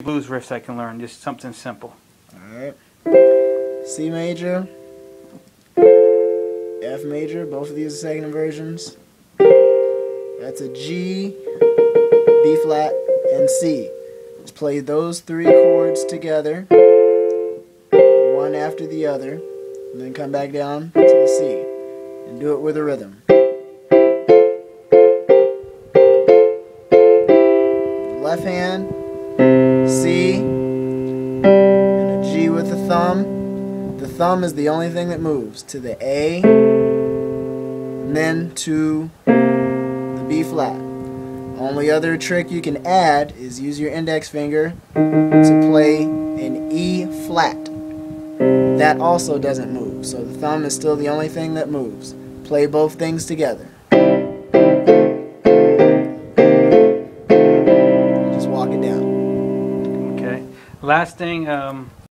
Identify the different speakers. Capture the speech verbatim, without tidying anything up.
Speaker 1: blues riffs I can learn, just something simple.
Speaker 2: Alright. C major, F major, both of these are second inversions. That's a G, B flat, and C. Just play those three chords together, one after the other, and then come back down to the C. And do it with a rhythm. Left hand, C, and a G with the thumb. The thumb is the only thing that moves to the A, and then to the B flat. Only other trick you can add is use your index finger to play an E flat. That also doesn't move, so the thumb is still the only thing that moves. Play both things together. Just walk it down.
Speaker 1: Okay. Last thing, um,